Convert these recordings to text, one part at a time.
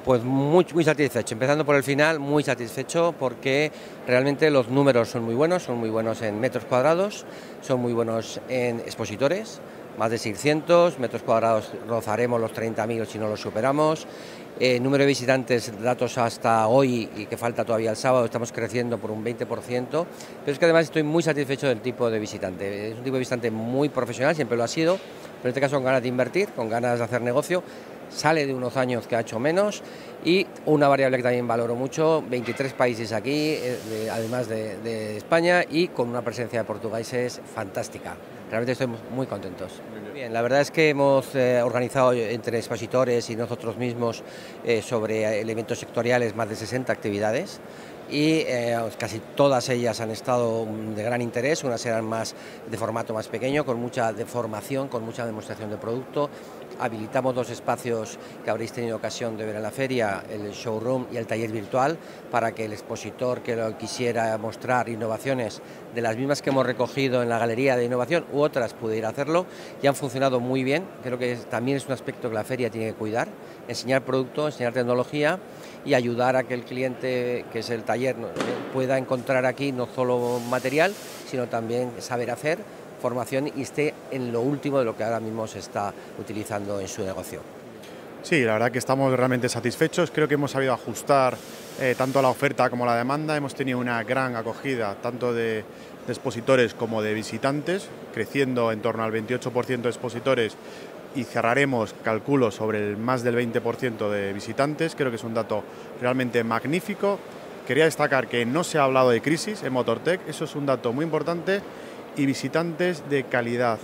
Pues muy satisfecho, empezando por el final, muy satisfecho porque realmente los números son muy buenos en metros cuadrados, son muy buenos en expositores, más de 600 metros cuadrados, rozaremos los 30.000 si no los superamos. Número de visitantes, datos hasta hoy y que falta todavía el sábado, estamos creciendo por un 20%, pero es que además estoy muy satisfecho del tipo de visitante. Es un tipo de visitante muy profesional, siempre lo ha sido, pero en este caso con ganas de invertir, con ganas de hacer negocio. Sale de unos años que ha hecho menos y una variable que también valoro mucho, 23 países aquí, además de España, y con una presencia de portugueses fantástica. Realmente estoy muy contentos. Bien, la verdad es que hemos organizado entre expositores y nosotros mismos sobre elementos sectoriales más de 60 actividades y casi todas ellas han estado de gran interés, unas eran más de formato más pequeño, con mucha formación, con mucha demostración de producto. Habilitamos 2 espacios que habréis tenido ocasión de ver en la feria, el showroom y el taller virtual, para que el expositor que lo quisiera mostrar innovaciones de las mismas que hemos recogido en la galería de innovación u otras pudiera hacerlo, y han funcionado muy bien. Creo que también es un aspecto que la feria tiene que cuidar, enseñar producto, enseñar tecnología y ayudar a que el cliente, que es el taller, pueda encontrar aquí no solo material, sino también saber hacer, formación, y esté en lo último de lo que ahora mismo se está utilizando en su negocio. Sí, la verdad que estamos realmente satisfechos. Creo que hemos sabido ajustar tanto la oferta como la demanda. Hemos tenido una gran acogida tanto de expositores como de visitantes, creciendo en torno al 28% de expositores, y cerraremos, calculo, sobre el más del 20% de visitantes. Creo que es un dato realmente magnífico. Quería destacar que no se ha hablado de crisis en Motortech, eso es un dato muy importante, y visitantes de calidad.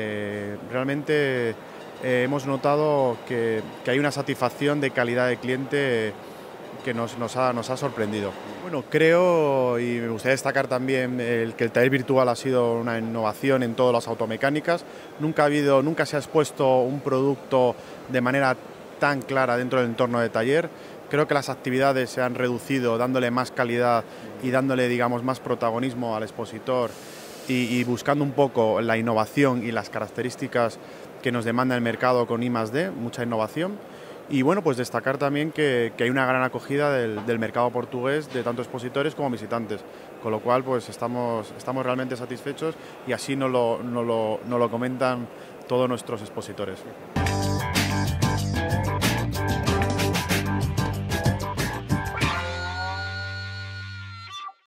Realmente hemos notado que hay una satisfacción de calidad de cliente que nos ha sorprendido. Bueno, creo, y me gustaría destacar también que el taller virtual ha sido una innovación en todas las automecánicas. Nunca se ha expuesto un producto de manera tan clara dentro del entorno de taller. Creo que las actividades se han reducido, dándole más calidad y dándole, digamos, más protagonismo al expositor, y buscando un poco la innovación y las características que nos demanda el mercado con I+D, mucha innovación. Y bueno, pues destacar también que hay una gran acogida del mercado portugués, de tanto expositores como visitantes, con lo cual pues estamos realmente satisfechos, y así nos lo comentan todos nuestros expositores.